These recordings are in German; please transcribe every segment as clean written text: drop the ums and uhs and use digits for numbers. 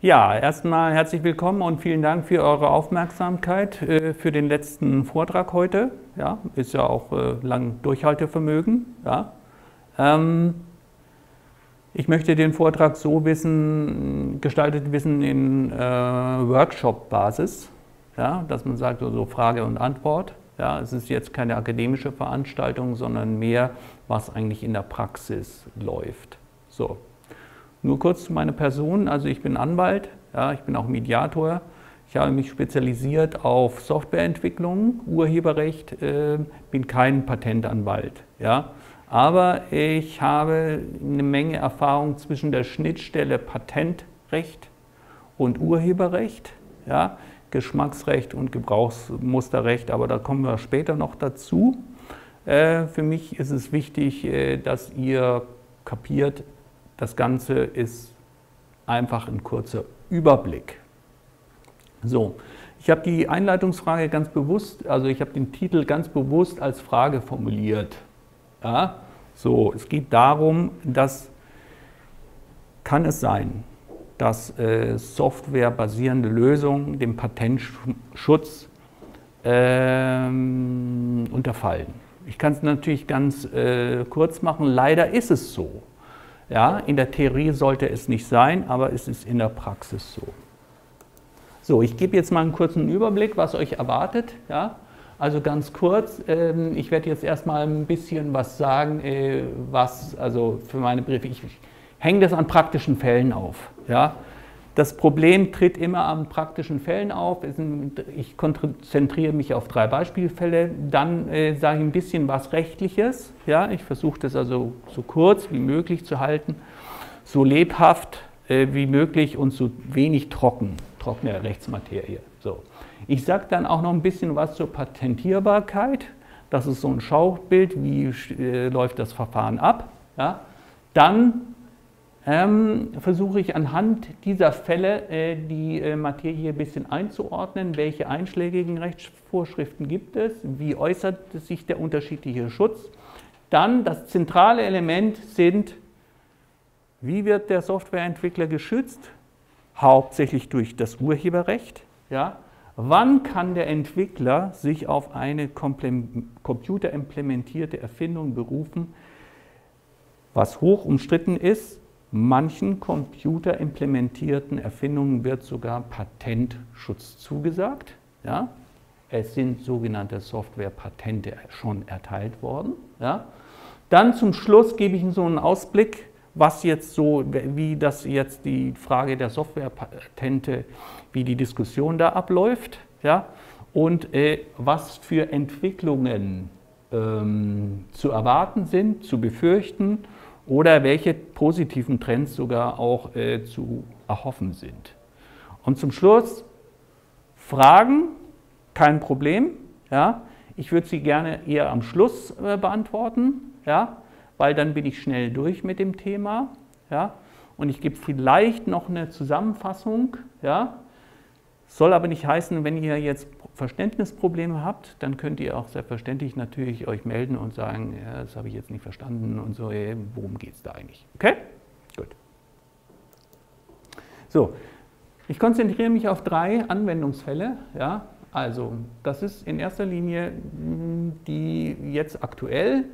Ja, erstmal herzlich willkommen und vielen Dank für eure Aufmerksamkeit für den letzten Vortrag heute. Ja, ist ja auch lang Durchhaltevermögen. Ja. Ich möchte den Vortrag so gestaltet wissen in Workshop-Basis, ja, dass man sagt, so Frage und Antwort. Ja, es ist jetzt keine akademische Veranstaltung, sondern mehr, was eigentlich in der Praxis läuft. So. Nur kurz zu meiner Person, also ich bin Anwalt, ja, ich bin auch Mediator. Ich habe mich spezialisiert auf Softwareentwicklung, Urheberrecht, bin kein Patentanwalt. Ja. Aber ich habe eine Menge Erfahrung zwischen der Schnittstelle Patentrecht und Urheberrecht, ja, Geschmacksrecht und Gebrauchsmusterrecht, aber da kommen wir später noch dazu. Für mich ist es wichtig, dass ihr kapiert, das Ganze ist einfach ein kurzer Überblick. So, ich habe die Einleitungsfrage ganz bewusst, also ich habe den Titel ganz bewusst als Frage formuliert. Ja, so, es geht darum, kann es sein, dass softwarebasierende Lösungen dem Patentschutz unterfallen. Ich kann es natürlich ganz kurz machen, leider ist es so. Ja, in der Theorie sollte es nicht sein, aber es ist in der Praxis so. So, ich gebe jetzt mal einen kurzen Überblick, was euch erwartet. Ja. Also ganz kurz, ich werde jetzt erstmal ein bisschen was sagen, also für meine Briefe, ich hänge das an praktischen Fällen auf. Ja. Das Problem tritt immer an praktischen Fällen auf. Ich konzentriere mich auf 3 Beispielfälle, dann sage ich ein bisschen was Rechtliches. Ja. Ich versuche das also so kurz wie möglich zu halten, so lebhaft wie möglich und so wenig trockene Rechtsmaterie. So. Ich sage dann auch noch ein bisschen was zur Patentierbarkeit. Das ist so ein Schaubild, wie läuft das Verfahren ab. Ja. Dann versuche ich anhand dieser Fälle die Materie ein bisschen einzuordnen. Welche einschlägigen Rechtsvorschriften gibt es? Wie äußert sich der unterschiedliche Schutz? Dann das zentrale Element sind, wie wird der Softwareentwickler geschützt? Hauptsächlich durch das Urheberrecht. Ja. Wann kann der Entwickler sich auf eine computerimplementierte Erfindung berufen? Was hoch umstritten ist, manchen computerimplementierten Erfindungen wird sogar Patentschutz zugesagt. Ja. Es sind sogenannte Softwarepatente schon erteilt worden. Ja. Dann zum Schluss gebe ich Ihnen so einen Ausblick, wie das jetzt die Frage der Softwarepatente, wie die Diskussion da abläuft, ja, und was für Entwicklungen zu erwarten sind, zu befürchten oder welche positiven Trends sogar auch zu erhoffen sind. Und zum Schluss Fragen, kein Problem, ja. Ich würde sie gerne eher am Schluss beantworten, ja, weil dann bin ich schnell durch mit dem Thema. Ja? Und ich gebe vielleicht noch eine Zusammenfassung. Ja? Soll aber nicht heißen, wenn ihr jetzt Verständnisprobleme habt, dann könnt ihr auch selbstverständlich natürlich euch melden und sagen, ja, das habe ich jetzt nicht verstanden und so, worum geht es da eigentlich? Okay? Gut. So, ich konzentriere mich auf 3 Anwendungsfälle. Ja? Also, das ist in erster Linie die jetzt aktuell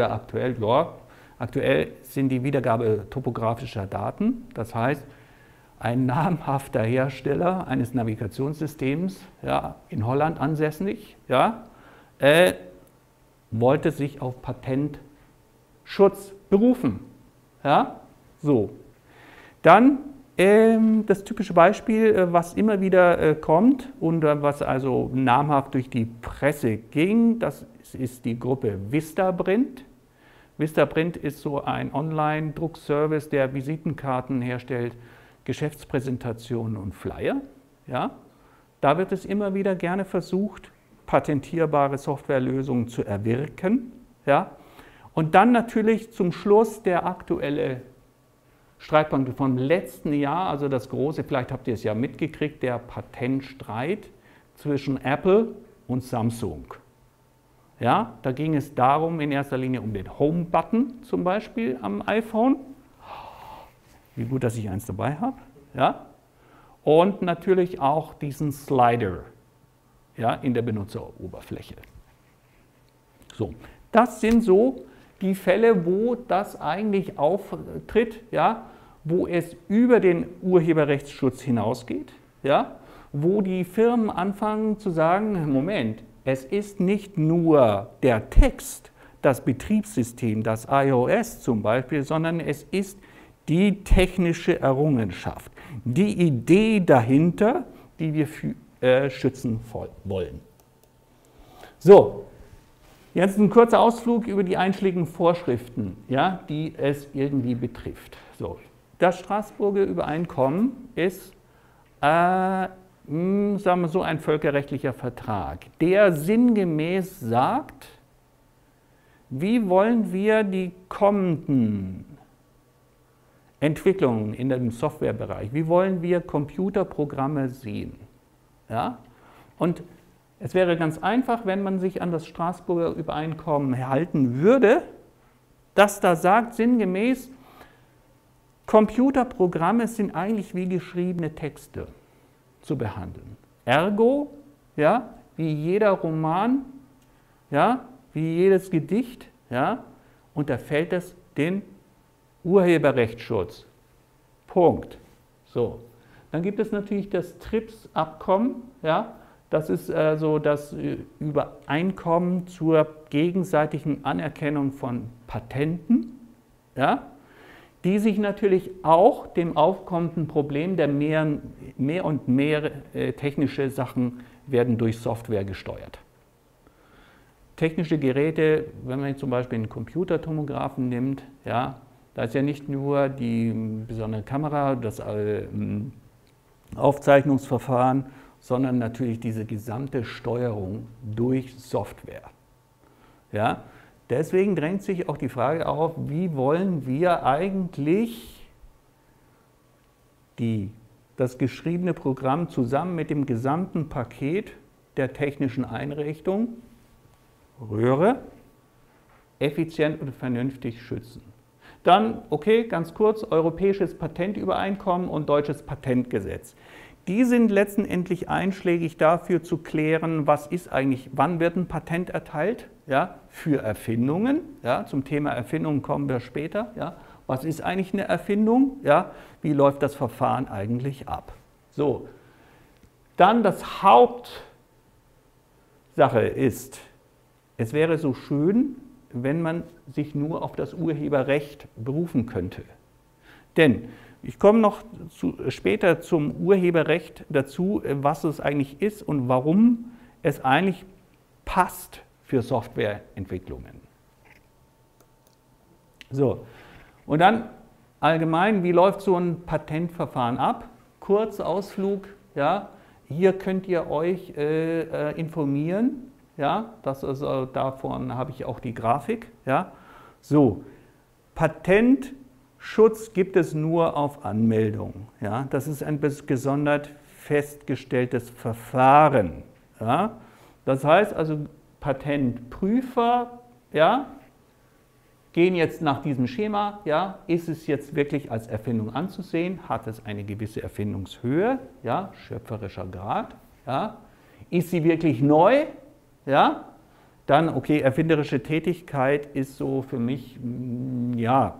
sind die Wiedergabe topografischer Daten. Das heißt, ein namhafter Hersteller eines Navigationssystems, ja, in Holland ansässig, ja, wollte sich auf Patentschutz berufen. Ja? So. Dann das typische Beispiel, was immer wieder kommt und was also namhaft durch die Presse ging, das ist die Gruppe Vistaprint. Vistaprint ist so ein Online-Druckservice, der Visitenkarten herstellt, Geschäftspräsentationen und Flyer. Ja? Da wird es immer wieder gerne versucht, patentierbare Softwarelösungen zu erwirken. Ja? Und dann natürlich zum Schluss der aktuelle Streitpunkt vom letzten Jahr, also das große, vielleicht habt ihr es ja mitgekriegt, der Patentstreit zwischen Apple und Samsung. Ja, da ging es darum, in erster Linie um den Home-Button zum Beispiel am iPhone. Wie gut, dass ich eins dabei habe. Ja? und natürlich auch diesen Slider, ja, in der Benutzeroberfläche. So, das sind so die Fälle, wo das eigentlich auftritt, ja, wo es über den Urheberrechtsschutz hinausgeht, ja, wo die Firmen anfangen zu sagen, Moment, es ist nicht nur der Text, das Betriebssystem, das iOS zum Beispiel, sondern es ist die technische Errungenschaft, die Idee dahinter, die wir schützen wollen. So, jetzt ein kurzer Ausflug über die einschlägigen Vorschriften, ja, die es irgendwie betrifft. So, das Straßburger Übereinkommen ist, sagen wir so, ein völkerrechtlicher Vertrag, der sinngemäß sagt, wie wollen wir die kommenden Entwicklungen in dem Softwarebereich, wie wollen wir Computerprogramme sehen? Ja? Und es wäre ganz einfach, wenn man sich an das Straßburger Übereinkommen halten würde, das da sagt sinngemäß, Computerprogramme sind eigentlich wie geschriebene Texte zu behandeln. Ergo, ja, wie jeder Roman, ja, wie jedes Gedicht, ja, unterfällt es den Urheberrechtsschutz. Punkt. So. Dann gibt es natürlich das TRIPS-Abkommen, ja, das ist so das Übereinkommen zur gegenseitigen Anerkennung von Patenten, ja, die sich natürlich auch dem aufkommenden Problem der mehr und mehr technische Sachen werden durch Software gesteuert. Technische Geräte, wenn man zum Beispiel einen Computertomographen nimmt, ja, da ist ja nicht nur die besondere Kamera, das Aufzeichnungsverfahren, sondern natürlich diese gesamte Steuerung durch Software. Ja, deswegen drängt sich auch die Frage auf, wie wollen wir eigentlich das geschriebene Programm zusammen mit dem gesamten Paket der technischen Einrichtung, Röhre, effizient und vernünftig schützen. Dann, okay, ganz kurz, Europäisches Patentübereinkommen und Deutsches Patentgesetz. Die sind letztendlich einschlägig dafür zu klären, was ist eigentlich, wann wird ein Patent erteilt, ja, für Erfindungen. Ja, zum Thema Erfindungen kommen wir später. Ja. Was ist eigentlich eine Erfindung? Ja, wie läuft das Verfahren eigentlich ab? So, dann das Hauptsache ist, es wäre so schön, wenn man sich nur auf das Urheberrecht berufen könnte. Denn ich komme noch später zum Urheberrecht dazu, was es eigentlich ist und warum es eigentlich passt für Softwareentwicklungen. So, und dann allgemein, wie läuft so ein Patentverfahren ab? Kurzausflug, ja, hier könnt ihr euch informieren. Ja, das ist, davon habe ich auch die Grafik. Ja. So, Patentschutz gibt es nur auf Anmeldung. Ja. Das ist ein gesondert festgestelltes Verfahren. Ja. Das heißt also, Patentprüfer, ja, gehen jetzt nach diesem Schema, ja, ist es jetzt wirklich als Erfindung anzusehen, hat es eine gewisse Erfindungshöhe, ja, schöpferischer Grad, ja, ist sie wirklich neu? Ja, dann, okay, erfinderische Tätigkeit ist so für mich, ja,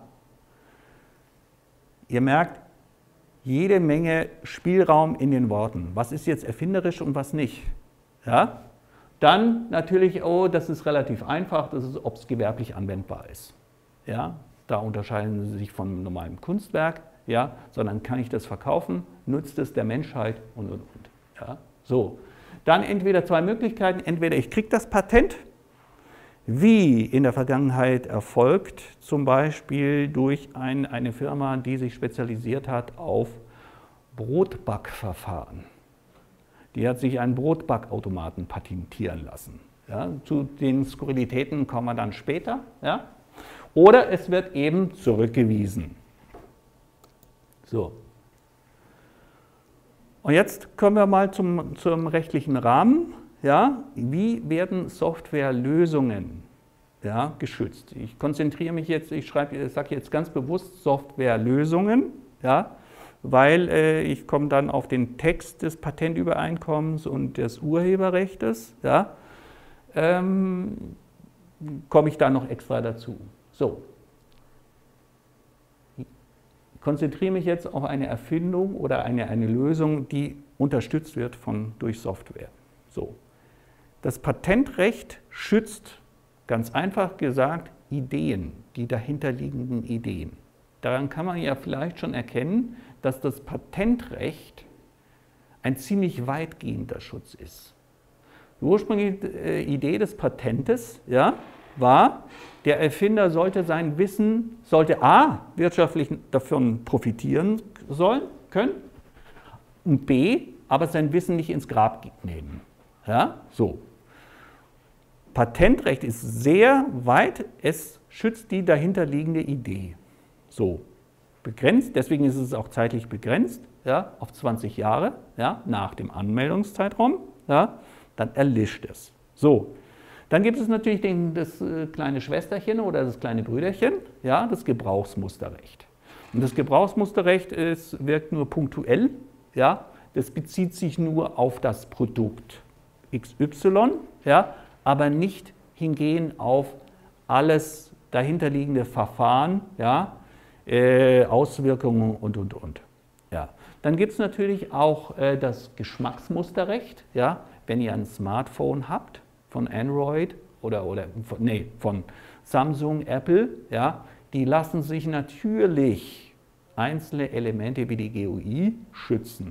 ihr merkt, jede Menge Spielraum in den Worten. Was ist jetzt erfinderisch und was nicht? Ja, dann natürlich, oh, das ist relativ einfach, das ist, ob es gewerblich anwendbar ist. Ja, da unterscheiden sie sich von normalem Kunstwerk, ja, sondern kann ich das verkaufen, nutzt es der Menschheit und. Ja, so. Dann entweder zwei Möglichkeiten, entweder ich kriege das Patent, wie in der Vergangenheit erfolgt, zum Beispiel durch eine Firma, die sich spezialisiert hat auf Brotbackverfahren. Die hat sich einen Brotbackautomaten patentieren lassen. Ja, zu den Skurrilitäten kommen wir dann später. Ja. Oder es wird eben zurückgewiesen. So. Und jetzt kommen wir mal zum rechtlichen Rahmen. Ja, wie werden Softwarelösungen, ja, geschützt? Ich konzentriere mich jetzt, sage jetzt ganz bewusst Softwarelösungen, ja, weil ich komme dann auf den Text des Patentübereinkommens und des Urheberrechts, ja, komme ich da noch extra dazu. So. Ich konzentriere mich jetzt auf eine Erfindung oder eine Lösung, die unterstützt wird durch Software. So. Das Patentrecht schützt, ganz einfach gesagt, Ideen, die dahinterliegenden Ideen. Daran kann man ja vielleicht schon erkennen, dass das Patentrecht ein ziemlich weitgehender Schutz ist. Die ursprüngliche Idee des Patentes, ja, war, der Erfinder sollte sein Wissen, sollte a. wirtschaftlich davon profitieren können und b. aber sein Wissen nicht ins Grab nehmen. Ja, so. Patentrecht ist sehr weit, es schützt die dahinterliegende Idee. So, begrenzt, deswegen ist es auch zeitlich begrenzt, ja, auf 20 Jahre, ja, nach dem Anmeldungszeitraum, ja, dann erlischt es. So, dann gibt es natürlich das kleine Schwesterchen oder das kleine Brüderchen, ja, das Gebrauchsmusterrecht. Und das Gebrauchsmusterrecht wirkt nur punktuell, ja, das bezieht sich nur auf das Produkt XY, ja, aber nicht hingehen auf alles dahinterliegende Verfahren, ja, Auswirkungen und. Ja. Dann gibt es natürlich auch das Geschmacksmusterrecht, ja, wenn ihr ein Smartphone habt von Android von Samsung, Apple, ja, die lassen sich natürlich einzelne Elemente wie die GUI schützen.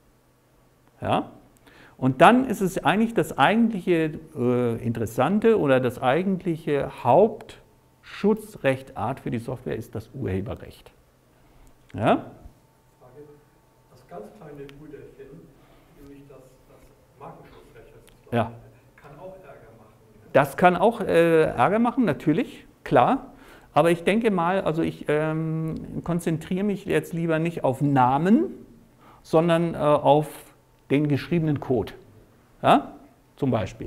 Ja? Und dann ist es eigentlich das eigentliche Interessante oder das eigentliche Hauptschutzrechtart für die Software ist das Urheberrecht. Ja? Frage, das ganz kleine Brüderchen, nämlich das Markenschutzrecht, ja. Kann auch Ärger machen. Ne? Das kann auch Ärger machen, natürlich, klar. Aber ich denke mal, also ich konzentriere mich jetzt lieber nicht auf Namen, sondern auf den geschriebenen Code, ja? Zum Beispiel.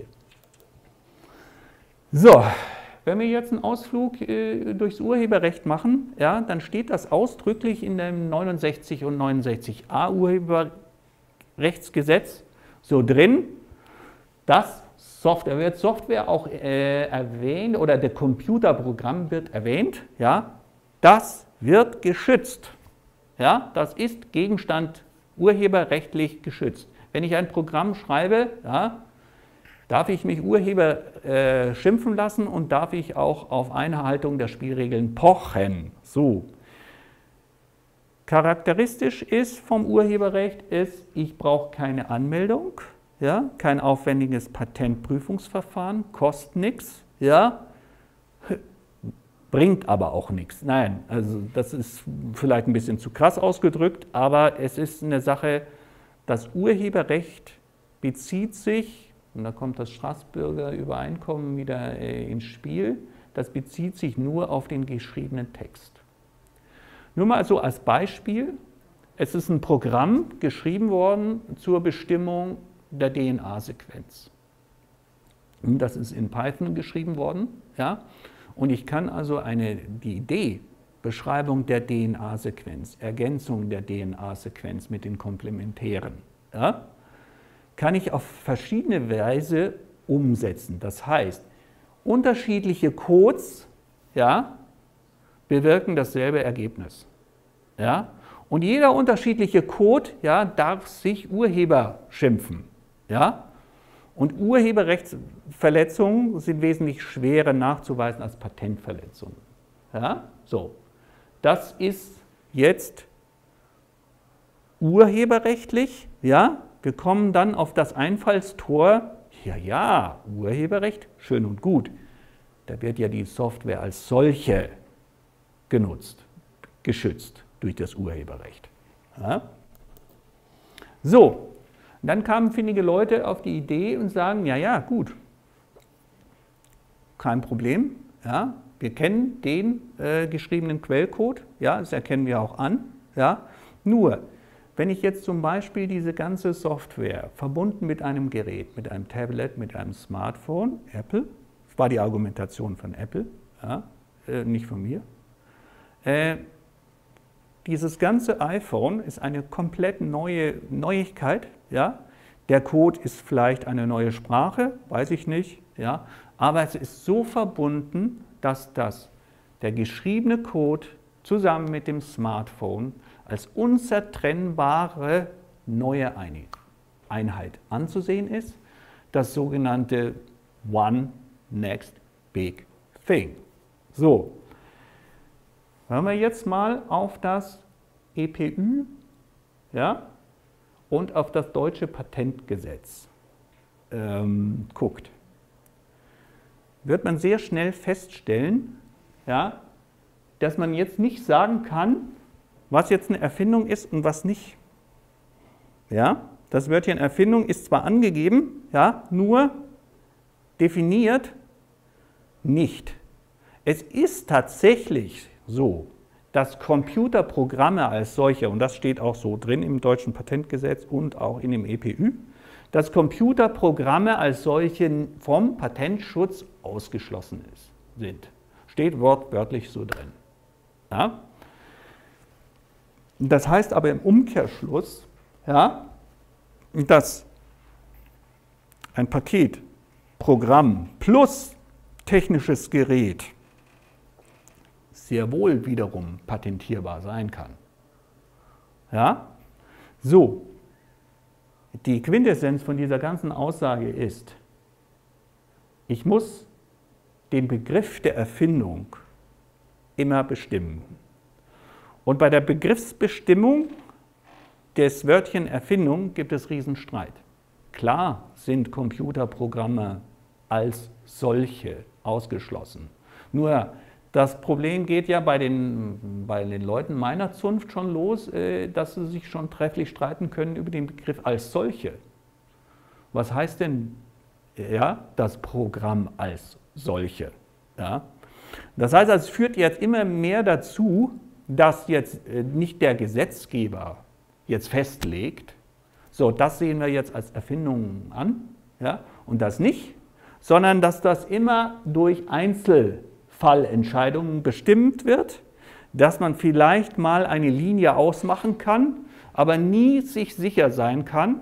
So, wenn wir jetzt einen Ausflug durchs Urheberrecht machen, ja, dann steht das ausdrücklich in dem 69 und 69a Urheberrechtsgesetz so drin, dass Software auch erwähnt oder der Computerprogramm wird erwähnt, ja, das wird geschützt. Ja, das ist Gegenstand urheberrechtlich geschützt. Wenn ich ein Programm schreibe, ja, darf ich mich Urheber schimpfen lassen und darf ich auch auf Einhaltung der Spielregeln pochen. So. Charakteristisch ist vom Urheberrecht ist, ich brauche keine Anmeldung, ja, kein aufwendiges Patentprüfungsverfahren, kostet nichts, ja, bringt aber auch nichts. Nein, also das ist vielleicht ein bisschen zu krass ausgedrückt, aber es ist eine Sache, das Urheberrecht bezieht sich, und da kommt das Straßburger Übereinkommen wieder ins Spiel, das bezieht sich nur auf den geschriebenen Text. Nur mal so als Beispiel, es ist ein Programm geschrieben worden zur Bestimmung der DNA-Sequenz. Das ist in Python geschrieben worden, ja. Und ich kann also die Idee, Beschreibung der DNA-Sequenz, Ergänzung der DNA-Sequenz mit den Komplementären, ja, kann ich auf verschiedene Weise umsetzen. Das heißt, unterschiedliche Codes, ja, bewirken dasselbe Ergebnis. Ja. Und jeder unterschiedliche Code, ja, darf sich Urheber schimpfen. Ja. Und Urheberrechtsverletzungen sind wesentlich schwerer nachzuweisen als Patentverletzungen. Ja? So. Das ist jetzt urheberrechtlich. Ja? Wir kommen dann auf das Einfallstor, ja, Urheberrecht, schön und gut. Da wird ja die Software als solche genutzt, geschützt durch das Urheberrecht. Ja? So. Dann kamen findige Leute auf die Idee und sagen, ja, gut, kein Problem, ja, wir kennen den geschriebenen Quellcode, ja, das erkennen wir auch an, ja, nur, wenn ich jetzt zum Beispiel diese ganze Software verbunden mit einem Gerät, mit einem Tablet, mit einem Smartphone, Apple, das war die Argumentation von Apple, ja, nicht von mir, dieses ganze iPhone ist eine komplett neue Neuigkeit. Ja? Der Code ist vielleicht eine neue Sprache, weiß ich nicht. Ja? Aber es ist so verbunden, dass der geschriebene Code zusammen mit dem Smartphone als unzertrennbare neue Einheit anzusehen ist. Das sogenannte One Next Big Thing. So, wenn man jetzt mal auf das EPÜ, ja, und auf das deutsche Patentgesetz guckt, wird man sehr schnell feststellen, ja, dass man jetzt nicht sagen kann, was jetzt eine Erfindung ist und was nicht. Ja, das Wörtchen Erfindung ist zwar angegeben, ja, nur definiert nicht. Es ist tatsächlich so, dass Computerprogramme als solche, und das steht auch so drin im deutschen Patentgesetz und auch in dem EPÜ, dass Computerprogramme als solche vom Patentschutz ausgeschlossen sind. Steht wortwörtlich so drin. Ja? Das heißt aber im Umkehrschluss, ja, dass ein Paket, Programm plus technisches Gerät sehr wohl wiederum patentierbar sein kann. Ja? So, die Quintessenz von dieser ganzen Aussage ist, ich muss den Begriff der Erfindung immer bestimmen. Und bei der Begriffsbestimmung des Wörtchen Erfindung gibt es Riesenstreit. Klar sind Computerprogramme als solche ausgeschlossen. Nur das Problem geht ja bei den Leuten meiner Zunft schon los, dass sie sich schon trefflich streiten können über den Begriff als solche. Was heißt denn das Programm als solche? Ja? Das heißt, es führt jetzt immer mehr dazu, dass jetzt nicht der Gesetzgeber jetzt festlegt, so, das sehen wir jetzt als Erfindung an, ja, und das nicht, sondern dass das immer durch Einzelfallentscheidungen bestimmt wird, dass man vielleicht mal eine Linie ausmachen kann, aber nie sich sicher sein kann,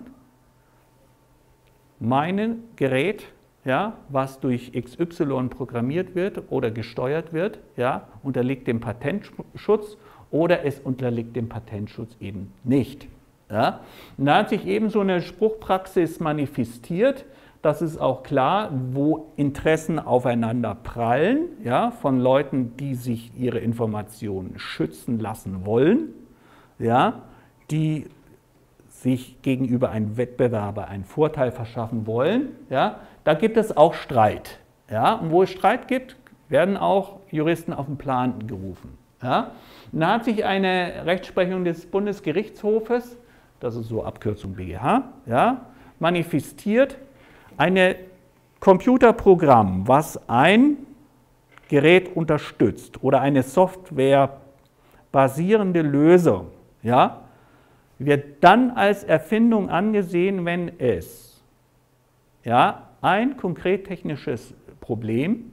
mein Gerät, ja, was durch XY programmiert wird oder gesteuert wird, ja, unterliegt dem Patentschutz oder es unterliegt dem Patentschutz eben nicht. Ja. Und da hat sich eben so eine Spruchpraxis manifestiert. Das ist auch klar, wo Interessen aufeinander prallen, ja, von Leuten, die sich ihre Informationen schützen lassen wollen, ja, die sich gegenüber einem Wettbewerber einen Vorteil verschaffen wollen. Ja, da gibt es auch Streit. Ja, und wo es Streit gibt, werden auch Juristen auf den Plan gerufen. Ja. Und da hat sich eine Rechtsprechung des Bundesgerichtshofes, das ist so Abkürzung BGH, ja, manifestiert, ein Computerprogramm, was ein Gerät unterstützt oder eine softwarebasierende Lösung, ja, wird dann als Erfindung angesehen, wenn es, ja, ein konkret technisches Problem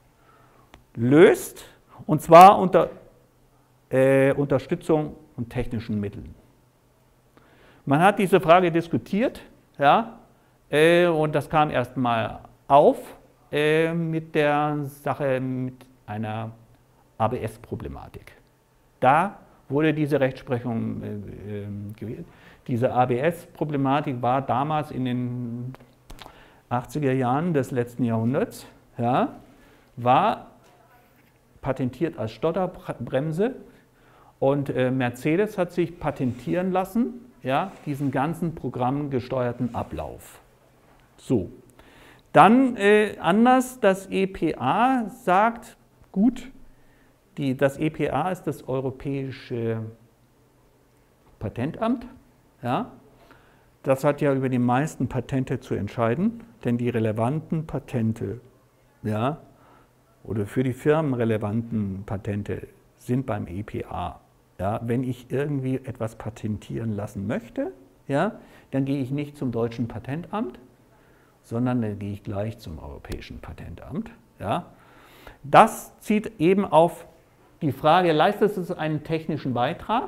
löst, und zwar unter Unterstützung und technischen Mitteln. Man hat diese Frage diskutiert, ja, und das kam erstmal auf mit der Sache mit einer ABS-Problematik. Da wurde diese Rechtsprechung gewählt. Diese ABS-Problematik war damals in den 80er Jahren des letzten Jahrhunderts, ja, war patentiert als Stotterbremse, und Mercedes hat sich patentieren lassen, ja, diesen ganzen programmgesteuerten Ablauf. So, dann anders, das EPA sagt, gut, das EPA ist das Europäische Patentamt, ja, das hat ja über die meisten Patente zu entscheiden, denn die relevanten Patente, ja, oder für die Firmen relevanten Patente sind beim EPA. Ja, wenn ich irgendwie etwas patentieren lassen möchte, ja, dann gehe ich nicht zum deutschen Patentamt, sondern dann gehe ich gleich zum Europäischen Patentamt. Ja. Das zieht eben auf die Frage, leistet es einen technischen Beitrag?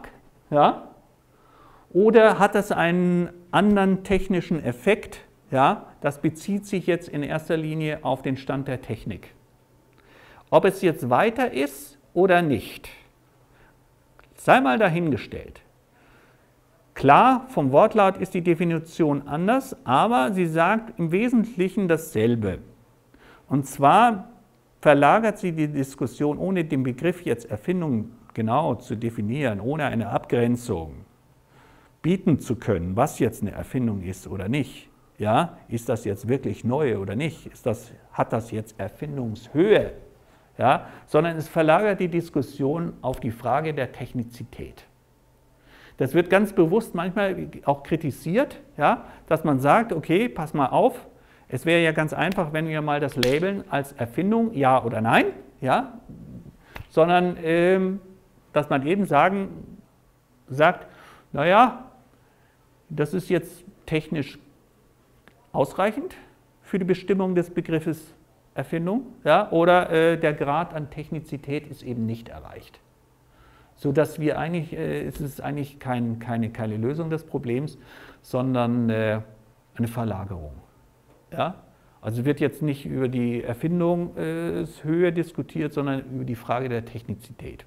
Ja? Oder hat es einen anderen technischen Effekt? Ja? Das bezieht sich jetzt in erster Linie auf den Stand der Technik. Ob es jetzt weiter ist oder nicht, sei mal dahingestellt. Klar, vom Wortlaut ist die Definition anders, aber sie sagt im Wesentlichen dasselbe. Und zwar verlagert sie die Diskussion, ohne den Begriff jetzt Erfindung genau zu definieren, ohne eine Abgrenzung bieten zu können, was jetzt eine Erfindung ist oder nicht. Ja, ist das jetzt wirklich neu oder nicht? Hat das jetzt Erfindungshöhe? Ja, sondern es verlagert die Diskussion auf die Frage der Technizität. Das wird ganz bewusst manchmal auch kritisiert, ja, dass man sagt, okay, pass mal auf, es wäre ja ganz einfach, wenn wir mal das labeln als Erfindung, ja oder nein, ja, sondern dass man eben sagt, naja, das ist jetzt technisch ausreichend für die Bestimmung des Begriffes Erfindung, ja, oder der Grad an Technizität ist eben nicht erreicht. Sodass wir eigentlich, es ist eigentlich keine Lösung des Problems, sondern eine Verlagerung. Ja? Also wird jetzt nicht über die Erfindungshöhe diskutiert, sondern über die Frage der Technizität.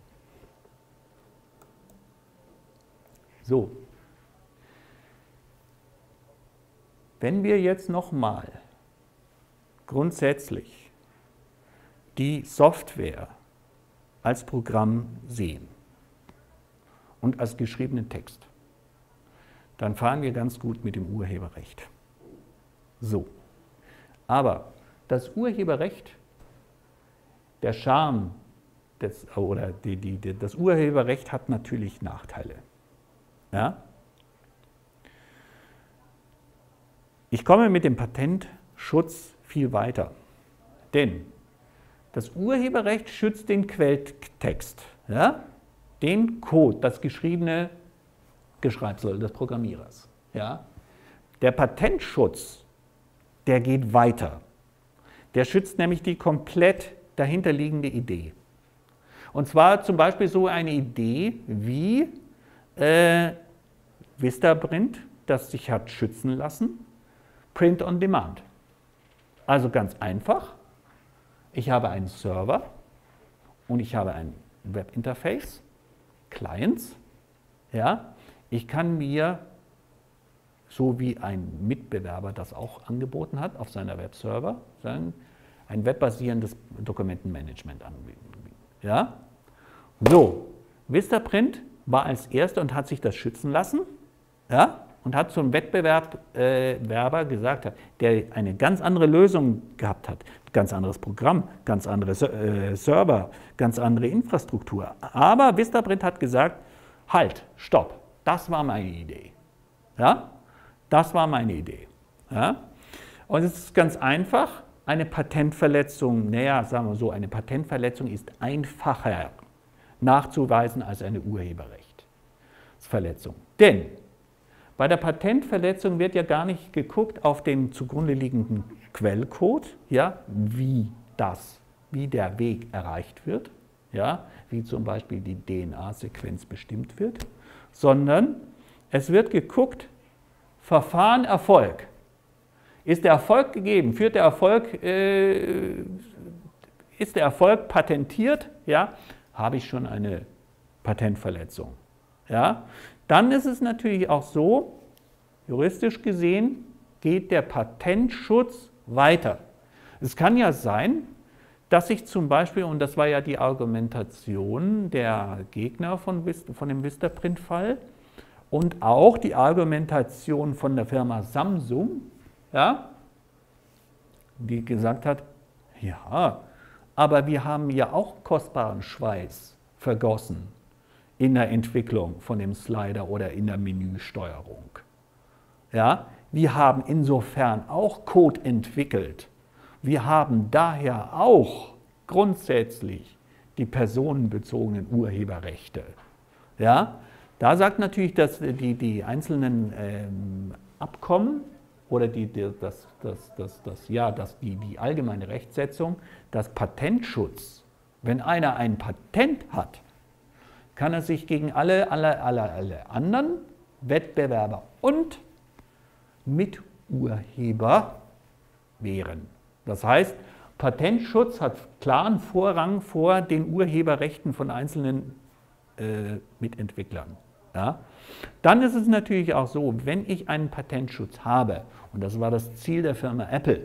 So. Wenn wir jetzt nochmal grundsätzlich die Software als Programm sehen und als geschriebenen Text, dann fahren wir ganz gut mit dem Urheberrecht. So, aber das Urheberrecht, der Charme, das Urheberrecht hat natürlich Nachteile. Ja? Ich komme mit dem Patentschutz viel weiter, denn das Urheberrecht schützt den Quelltext, ja? Den Code, das geschriebene Geschreibsel des Programmierers. Ja? Der Patentschutz, der geht weiter. Der schützt nämlich die komplett dahinterliegende Idee. Und zwar zum Beispiel so eine Idee wie Vistaprint, das sich hat schützen lassen, Print on Demand. Also ganz einfach. Ich habe einen Server und ich habe ein Webinterface, Clients. Ja, ich kann mir, so wie ein Mitbewerber das auch angeboten hat, auf seiner Webserver, sagen, ein webbasierendes Dokumentenmanagement anbieten. Ja? So, Vistaprint war als erster und hat sich das schützen lassen. Ja? Und hat zum Wettbewerber gesagt, der eine ganz andere Lösung gehabt hat, ganz anderes Programm, ganz andere Server, ganz andere Infrastruktur. Aber Vistaprint hat gesagt, halt, stopp, das war meine Idee. Ja? Das war meine Idee. Ja? Und es ist ganz einfach, eine Patentverletzung, naja, sagen wir so, eine Patentverletzung ist einfacher nachzuweisen als eine Urheberrechtsverletzung. Denn bei der Patentverletzung wird ja gar nicht geguckt auf den zugrunde liegenden Quellcode, ja, wie der Weg erreicht wird, ja, wie zum Beispiel die DNA-Sequenz bestimmt wird, sondern es wird geguckt, Verfahren Erfolg. Ist der Erfolg gegeben? Ist der Erfolg patentiert? Ja, habe ich schon eine Patentverletzung. Ja? Dann ist es natürlich auch so, juristisch gesehen geht der Patentschutz weiter. Es kann ja sein, dass ich zum Beispiel, und das war ja die Argumentation der Gegner von dem Vistaprint-Fall und auch die Argumentation von der Firma Samsung, ja, die gesagt hat, ja, aber wir haben ja auch kostbaren Schweiß vergossen in der Entwicklung von dem Slider oder in der Menüsteuerung. Ja, wir haben insofern auch Code entwickelt. Wir haben daher auch grundsätzlich die personenbezogenen Urheberrechte. Ja, da sagt natürlich, dass die einzelnen Abkommen oder die allgemeine Rechtsetzung, dass Patentschutz, wenn einer ein Patent hat, kann er sich gegen alle anderen Wettbewerber und Miturheber wehren. Das heißt, Patentschutz hat klaren Vorrang vor den Urheberrechten von einzelnen Mitentwicklern. Ja? Dann ist es natürlich auch so, wenn ich einen Patentschutz habe, und das war das Ziel der Firma Apple,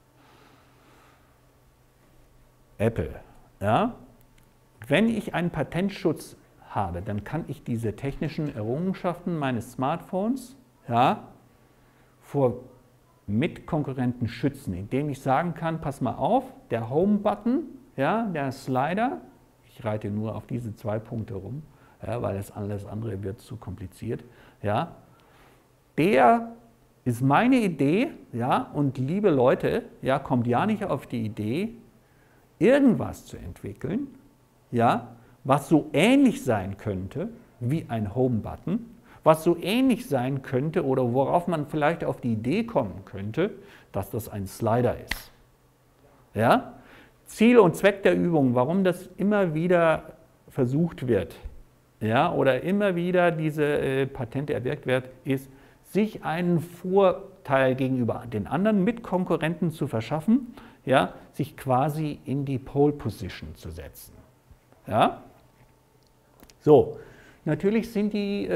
ja? Wenn ich einen Patentschutz habe, dann kann ich diese technischen Errungenschaften meines Smartphones, ja, vor Mitkonkurrenten schützen, indem ich sagen kann, pass mal auf, der Home-Button, ja, der Slider, ich reite nur auf diese 2 Punkte rum, ja, weil alles andere wird zu kompliziert, ja, der ist meine Idee, ja, und liebe Leute, ja, kommt ja nicht auf die Idee, irgendwas zu entwickeln, ja, was so ähnlich sein könnte wie ein Home-Button, was so ähnlich sein könnte oder worauf man vielleicht auf die Idee kommen könnte, dass das ein Slider ist. Ja? Ziel und Zweck der Übung, warum das immer wieder versucht wird, ja, oder immer wieder diese Patente erwirkt wird, ist, sich einen Vorteil gegenüber den anderen Mitkonkurrenten zu verschaffen, ja, sich quasi in die Pole Position zu setzen. Ja? So, natürlich sind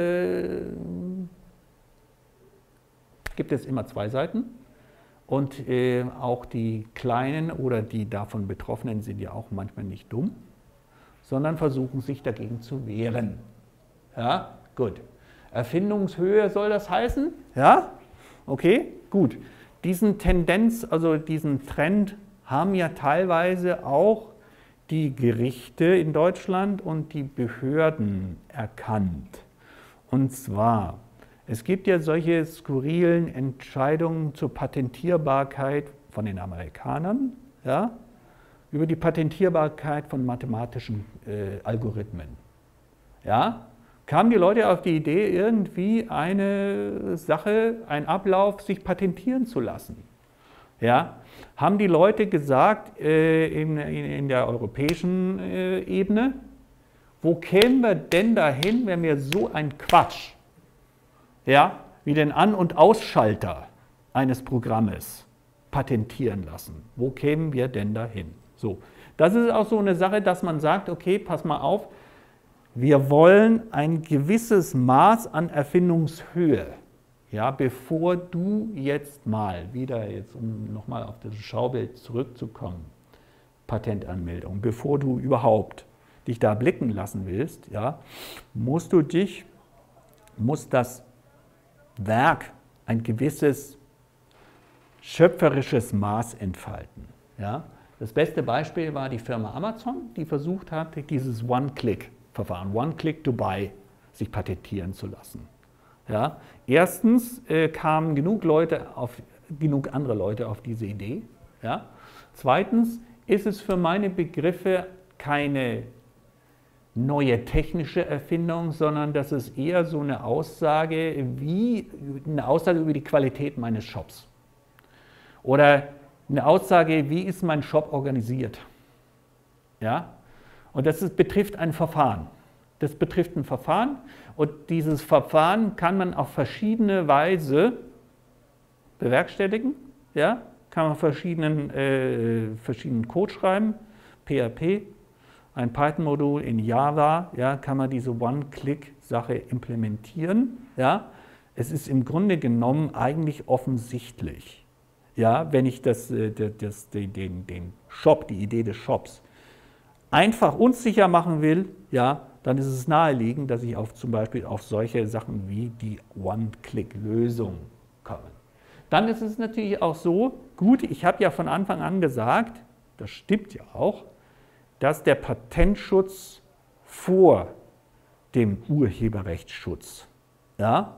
gibt es immer 2 Seiten und auch die Kleinen oder die davon Betroffenen sind ja auch manchmal nicht dumm, sondern versuchen sich dagegen zu wehren. Ja, gut. Erfindungshöhe soll das heißen? Ja, okay, gut. Diesen Trend haben ja teilweise auch die Gerichte in Deutschland und die Behörden erkannt. Und zwar, es gibt ja solche skurrilen Entscheidungen zur Patentierbarkeit von den Amerikanern, ja, über die Patentierbarkeit von mathematischen Algorithmen. Ja, kamen die Leute auf die Idee, irgendwie eine Sache, einen Ablauf sich patentieren zu lassen. Ja, haben die Leute gesagt in der europäischen Ebene, wo kämen wir denn dahin, wenn wir so einen Quatsch, ja, wie den An- und Ausschalter eines Programmes patentieren lassen? Wo kämen wir denn dahin? So, das ist auch so eine Sache, dass man sagt, okay, pass mal auf, wir wollen ein gewisses Maß an Erfindungshöhe. Ja, bevor du jetzt mal, um nochmal auf das Schaubild zurückzukommen, Patentanmeldung, bevor du überhaupt dich da blicken lassen willst, ja, muss das Werk ein gewisses schöpferisches Maß entfalten. Ja. Das beste Beispiel war die Firma Amazon, die versucht hat, dieses One-Click-Verfahren, One-Click-to-Buy, sich patentieren zu lassen. Ja, erstens kamen genug andere Leute auf diese Idee. Ja. Zweitens ist es für meine Begriffe keine neue technische Erfindung, sondern das ist eher so eine Aussage über die Qualität meines Shops. Oder eine Aussage, wie ist mein Shop organisiert. Ja. Und das betrifft ein Verfahren. Das betrifft ein Verfahren und dieses Verfahren kann man auf verschiedene Weise bewerkstelligen. Ja? Kann man verschiedenen Code schreiben, PHP, ein Python-Modul in Java, ja, kann man diese One-Click-Sache implementieren. Ja? Es ist im Grunde genommen eigentlich offensichtlich, ja, wenn ich den Shop, die Idee des Shops, einfach unsicher machen will, ja, dann ist es naheliegend, dass ich zum Beispiel auf solche Sachen wie die One-Click-Lösung komme. Dann ist es natürlich auch so, gut, ich habe ja von Anfang an gesagt, das stimmt ja auch, dass der Patentschutz vor dem Urheberrechtsschutz, ja,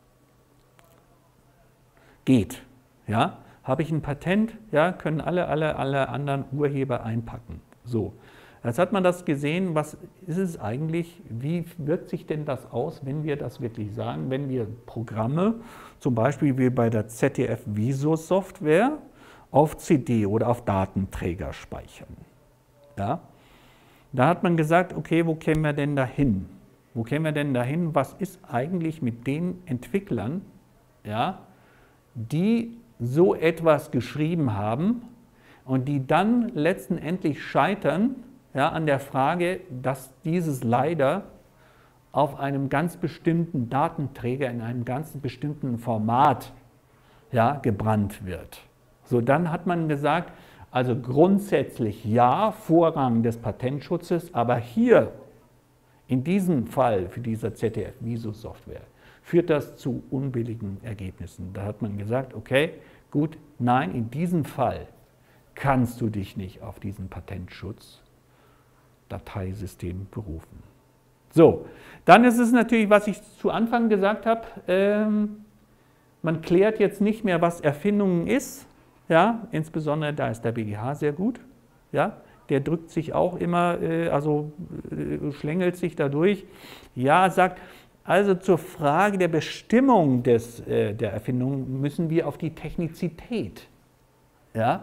geht. Ja. Habe ich ein Patent, ja, können alle anderen Urheber einpacken. So. Jetzt hat man das gesehen, was ist es eigentlich, wie wirkt sich denn das aus, wenn wir das wirklich sagen, wenn wir Programme, zum Beispiel wie bei der ZDF-Viso-Software, auf CD oder auf Datenträger speichern. Ja? Da hat man gesagt, okay, wo kämen wir denn da hin? Wo kämen wir denn dahin? Was ist eigentlich mit den Entwicklern, ja, die so etwas geschrieben haben und die dann letztendlich scheitern, ja, an der Frage, dass dieses leider auf einem ganz bestimmten Datenträger in einem ganz bestimmten Format, ja, gebrannt wird. So, dann hat man gesagt, also grundsätzlich ja, Vorrang des Patentschutzes, aber hier in diesem Fall für diese ZDF-Viso-Software führt das zu unbilligen Ergebnissen. Da hat man gesagt, okay, gut, nein, in diesem Fall kannst du dich nicht auf diesen Patentschutz-Dateisystem berufen. So, dann ist es natürlich, was ich zu Anfang gesagt habe, man klärt jetzt nicht mehr, was Erfindungen ist, ja, insbesondere da ist der BGH sehr gut, ja, der drückt sich auch immer, schlängelt sich dadurch, ja, sagt, also zur Frage der Bestimmung der Erfindung müssen wir auf die Technizität, ja,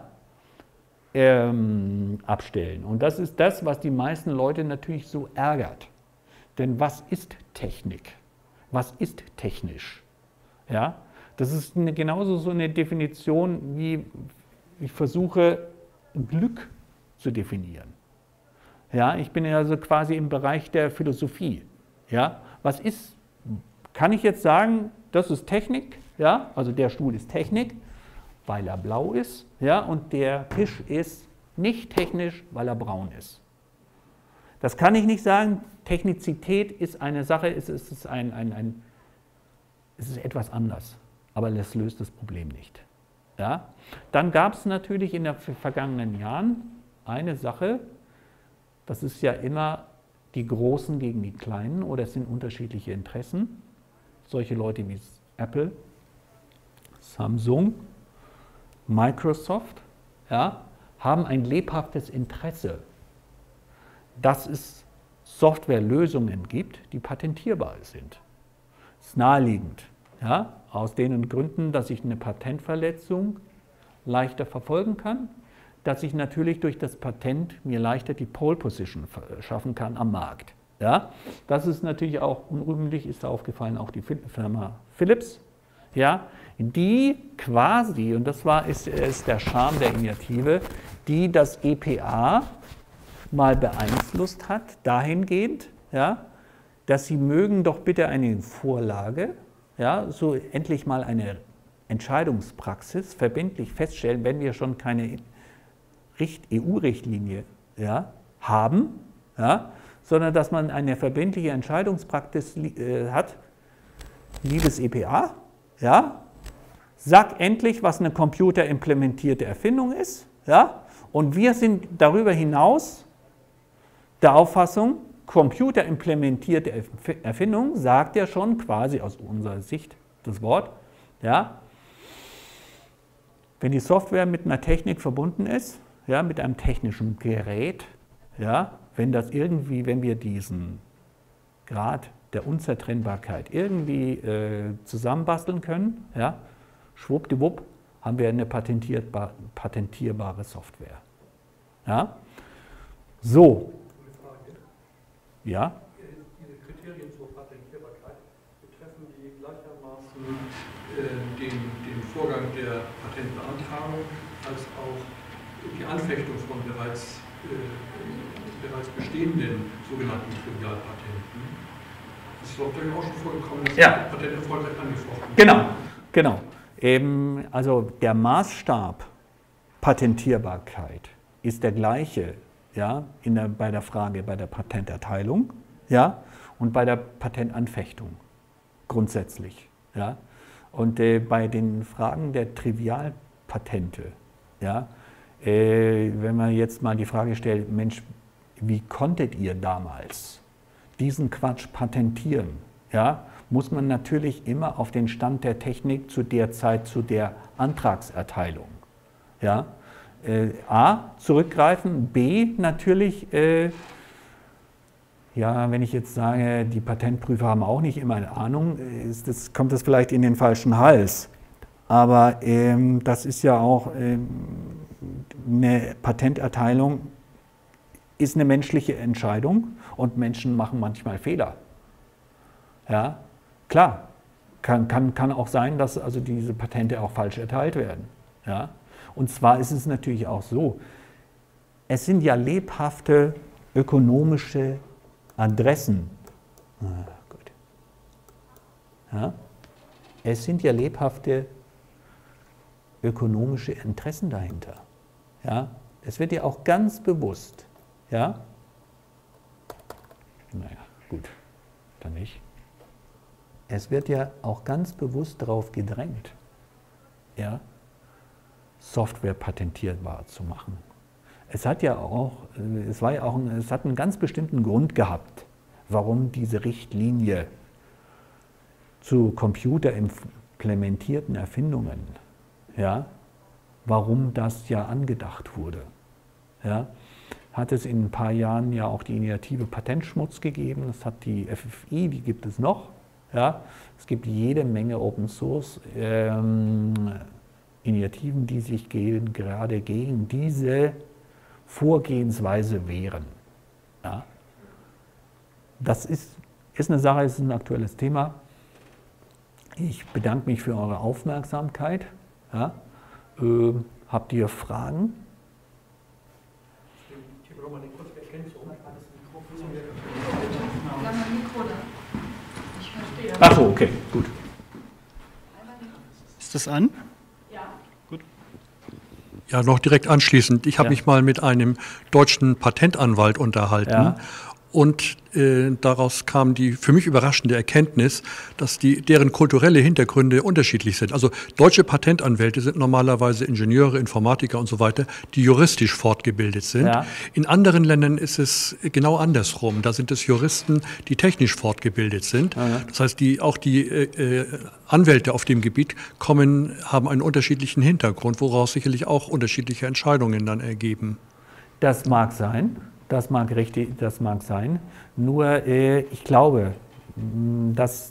abstellen. Und das ist das, was die meisten Leute natürlich so ärgert. Denn was ist Technik? Was ist technisch? Ja, das ist genauso so eine Definition, wie ich versuche, Glück zu definieren. Ja, ich bin also quasi im Bereich der Philosophie. Ja, was ist, kann ich jetzt sagen, das ist Technik? Ja, also der Stuhl ist Technik, weil er blau ist. Ja, und der Tisch ist nicht technisch, weil er braun ist. Das kann ich nicht sagen. Technizität ist eine Sache, es ist etwas anders, aber das löst das Problem nicht. Ja? Dann gab es natürlich in den vergangenen Jahren eine Sache, das ist ja immer die Großen gegen die Kleinen oder es sind unterschiedliche Interessen. Solche Leute wie Apple, Samsung, Microsoft, ja, haben ein lebhaftes Interesse, dass es Softwarelösungen gibt, die patentierbar sind. Das ist naheliegend, ja, aus den Gründen, dass ich eine Patentverletzung leichter verfolgen kann, dass ich natürlich durch das Patent mir leichter die Pole Position schaffen kann am Markt. Ja. Das ist natürlich auch unrühmlich, ist aufgefallen, auch die Firma Philips, ja, die quasi, und das ist der Charme der Initiative, die das EPA mal beeinflusst hat, dahingehend, ja, dass sie mögen doch bitte eine Vorlage, ja, so endlich mal eine Entscheidungspraxis verbindlich feststellen, wenn wir schon keine EU-Richtlinie, ja, haben, ja, sondern dass man eine verbindliche Entscheidungspraxis hat. Liebes EPA, ja, sag endlich, was eine computerimplementierte Erfindung ist, ja, und wir sind darüber hinaus der Auffassung, computerimplementierte Erfindung sagt ja schon quasi aus unserer Sicht das Wort, ja, wenn die Software mit einer Technik verbunden ist, ja, mit einem technischen Gerät, ja, wenn wir diesen Grad der Unzertrennbarkeit irgendwie zusammenbasteln können, ja, schwuppdiwupp, haben wir eine patentierbare Software. Ja? So. Ja. Diese Kriterien zur Patentierbarkeit betreffen die gleichermaßen den Vorgang der Patentbeantragung als auch die Anfechtung von bereits bestehenden sogenannten Trivialpatenten. Das ist doch auch schon vorgekommen, dass das Patent erfolgreich angefochten wird. Genau. Also der Maßstab Patentierbarkeit ist der gleiche, ja, bei der Frage bei der Patenterteilung, ja, und bei der Patentanfechtung grundsätzlich. Ja. Und bei den Fragen der Trivialpatente, ja, wenn man jetzt mal die Frage stellt, Mensch, wie konntet ihr damals diesen Quatsch patentieren? Ja, muss man natürlich immer auf den Stand der Technik zu der Zeit, zu der Antragserteilung, ja, A, zurückgreifen, B, natürlich, ja, wenn ich jetzt sage, die Patentprüfer haben auch nicht immer eine Ahnung, kommt das vielleicht in den falschen Hals. Aber das ist ja auch eine Patenterteilung, ist eine menschliche Entscheidung und Menschen machen manchmal Fehler. Ja, klar, kann auch sein, dass also diese Patente auch falsch erteilt werden. Ja? Und zwar ist es natürlich auch so, es sind ja lebhafte ökonomische Adressen. Gut. Ja? Es sind ja lebhafte ökonomische Interessen dahinter. Ja? Es wird ja auch ganz bewusst, ja? Naja, gut, dann nicht. Es wird ja auch ganz bewusst darauf gedrängt, ja, Software patentierbar zu machen. Es hat ja auch, es hat einen ganz bestimmten Grund gehabt, warum diese Richtlinie zu computerimplementierten Erfindungen, ja, warum das ja angedacht wurde. Ja. Hat es in ein paar Jahren ja auch die Initiative Patentschmutz gegeben, das hat die FFI, die gibt es noch. Ja. Es gibt jede Menge Open Source Initiativen, die sich gerade gegen diese Vorgehensweise wehren. Ja. Das ist eine Sache, ist ein aktuelles Thema. Ich bedanke mich für eure Aufmerksamkeit. Ja. Habt ihr Fragen? Ich habe nochmal eine kurze Ergänzung. Ich verstehe. Ach so, okay, gut. Ist das an? Ja. Gut. Ja, noch direkt anschließend. Ich habe mich mal mit einem deutschen Patentanwalt unterhalten. Ja. Und daraus kam die für mich überraschende Erkenntnis, dass deren kulturelle Hintergründe unterschiedlich sind. Also deutsche Patentanwälte sind normalerweise Ingenieure, Informatiker und so weiter, die juristisch fortgebildet sind. Ja. In anderen Ländern ist es genau andersrum. Da sind es Juristen, die technisch fortgebildet sind. Ja. Das heißt, auch die Anwälte auf dem Gebiet haben einen unterschiedlichen Hintergrund, woraus sicherlich auch unterschiedliche Entscheidungen dann ergeben. Das mag sein. Das mag sein. Nur ich glaube, dass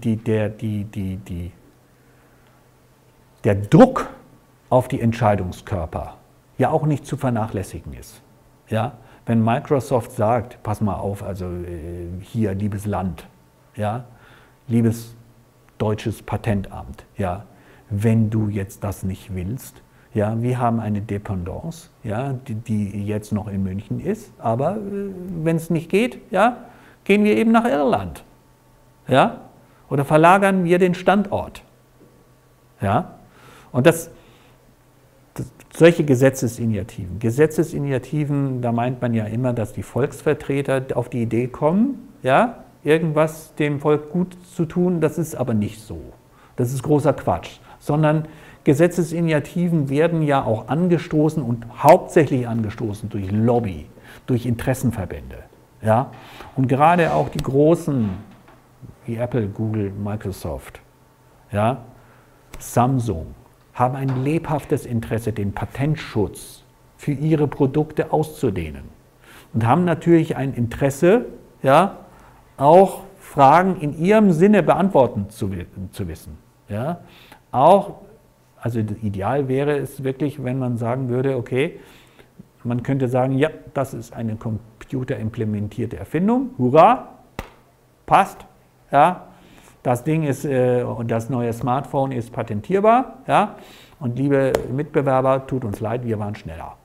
der Druck auf die Entscheidungskörper ja auch nicht zu vernachlässigen ist. Ja? Wenn Microsoft sagt, pass mal auf, also hier, liebes Land, ja, liebes deutsches Patentamt, ja, wenn du jetzt das nicht willst, ja, wir haben eine Dependance, ja, die jetzt noch in München ist, aber wenn es nicht geht, ja, gehen wir eben nach Irland, ja, oder verlagern wir den Standort, ja, und solche Gesetzesinitiativen, da meint man ja immer, dass die Volksvertreter auf die Idee kommen, ja, irgendwas dem Volk gut zu tun, das ist aber nicht so, das ist großer Quatsch, sondern Gesetzesinitiativen werden ja auch angestoßen und hauptsächlich angestoßen durch Lobby, durch Interessenverbände. Ja? Und gerade auch die großen, wie Apple, Google, Microsoft, ja, Samsung, haben ein lebhaftes Interesse, den Patentschutz für ihre Produkte auszudehnen. Und haben natürlich ein Interesse, ja, auch Fragen in ihrem Sinne beantworten zu wissen. Ja? Also ideal wäre es wirklich, wenn man sagen würde, okay, man könnte sagen, ja, das ist eine computerimplementierte Erfindung, hurra, passt, ja, das Ding ist, das neue Smartphone ist patentierbar, ja, und liebe Mitbewerber, tut uns leid, wir waren schneller.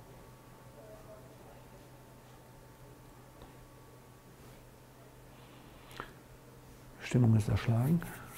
Stimmung ist erschlagen.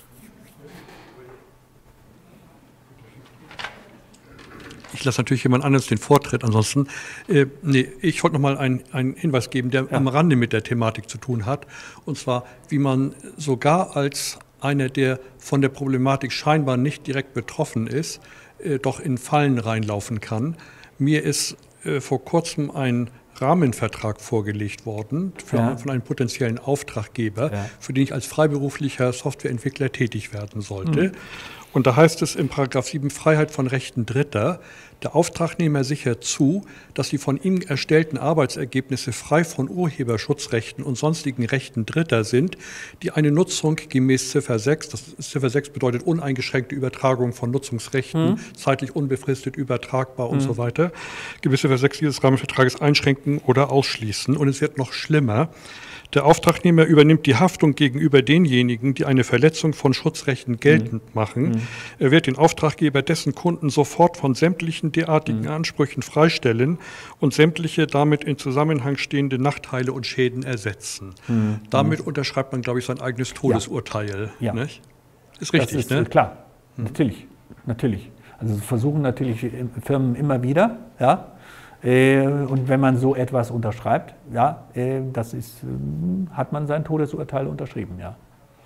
Ich lasse natürlich jemand anderes den Vortritt. Ansonsten, ich wollte noch mal einen Hinweis geben, der am Rande mit der Thematik zu tun hat. Und zwar, wie man sogar als einer, der von der Problematik scheinbar nicht direkt betroffen ist, doch in Fallen reinlaufen kann. Mir ist vor kurzem ein Rahmenvertrag vorgelegt worden von einem potenziellen Auftraggeber, für den ich als freiberuflicher Softwareentwickler tätig werden sollte. Und da heißt es in § 7 Freiheit von Rechten Dritter, der Auftragnehmer sichert zu, dass die von ihm erstellten Arbeitsergebnisse frei von Urheberschutzrechten und sonstigen Rechten Dritter sind, die eine Nutzung gemäß Ziffer 6, Ziffer 6 bedeutet uneingeschränkte Übertragung von Nutzungsrechten, zeitlich unbefristet übertragbar und so weiter, gemäß Ziffer 6 dieses Rahmenvertrages einschränken oder ausschließen. Und es wird noch schlimmer. Der Auftragnehmer übernimmt die Haftung gegenüber denjenigen, die eine Verletzung von Schutzrechten geltend machen. Er wird den Auftraggeber dessen Kunden sofort von sämtlichen derartigen Ansprüchen freistellen und sämtliche damit in Zusammenhang stehende Nachteile und Schäden ersetzen. Damit unterschreibt man, glaube ich, sein eigenes Todesurteil. Ja. Nicht? Ist richtig, das ist, ne? Klar, natürlich. Also versuchen natürlich Firmen immer wieder, ja. Und wenn man so etwas unterschreibt, ja, das ist, hat man sein Todesurteil unterschrieben, ja.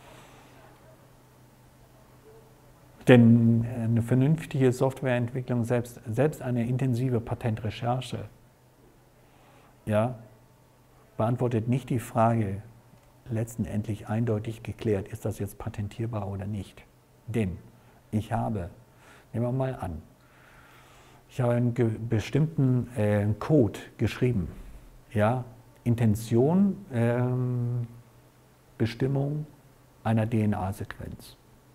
Denn eine vernünftige Softwareentwicklung, selbst eine intensive Patentrecherche, ja, beantwortet nicht die Frage, letztendlich eindeutig geklärt, ist das jetzt patentierbar oder nicht. Denn ich habe, nehmen wir mal an, ich habe einen bestimmten Code geschrieben, ja, Intention, Bestimmung einer DNA-Sequenz,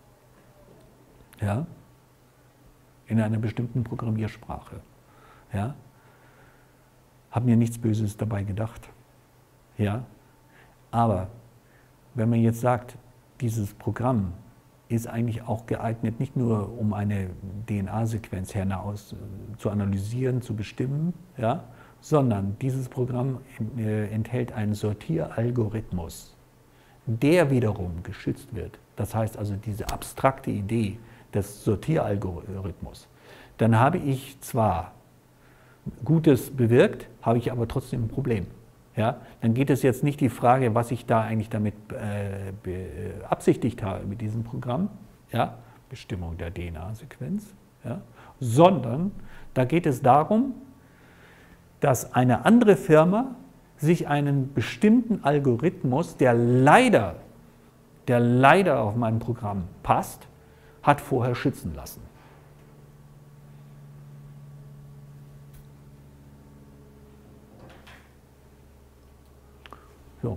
ja, in einer bestimmten Programmiersprache, ja, habe mir nichts Böses dabei gedacht, ja, aber wenn man jetzt sagt, dieses Programm ist eigentlich auch geeignet, nicht nur um eine DNA-Sequenz hinaus zu analysieren, zu bestimmen, ja, sondern dieses Programm enthält einen Sortieralgorithmus, der wiederum geschützt wird. Das heißt also diese abstrakte Idee des Sortieralgorithmus. Dann habe ich zwar Gutes bewirkt, habe ich aber trotzdem ein Problem. Ja, dann geht es jetzt nicht die Frage, was ich da eigentlich damit beabsichtigt habe mit diesem Programm, ja, Bestimmung der DNA-Sequenz, ja, sondern da geht es darum, dass eine andere Firma sich einen bestimmten Algorithmus, der leider auf mein Programm passt, hat vorher schützen lassen. So.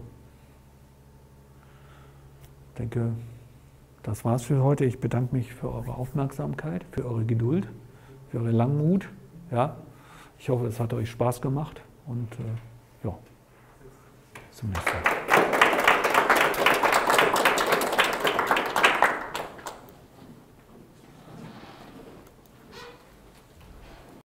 Ich denke, das war's für heute. Ich bedanke mich für eure Aufmerksamkeit, für eure Geduld, für eure Langmut. Ja. Ich hoffe, es hat euch Spaß gemacht und ja, bis zum nächsten Mal.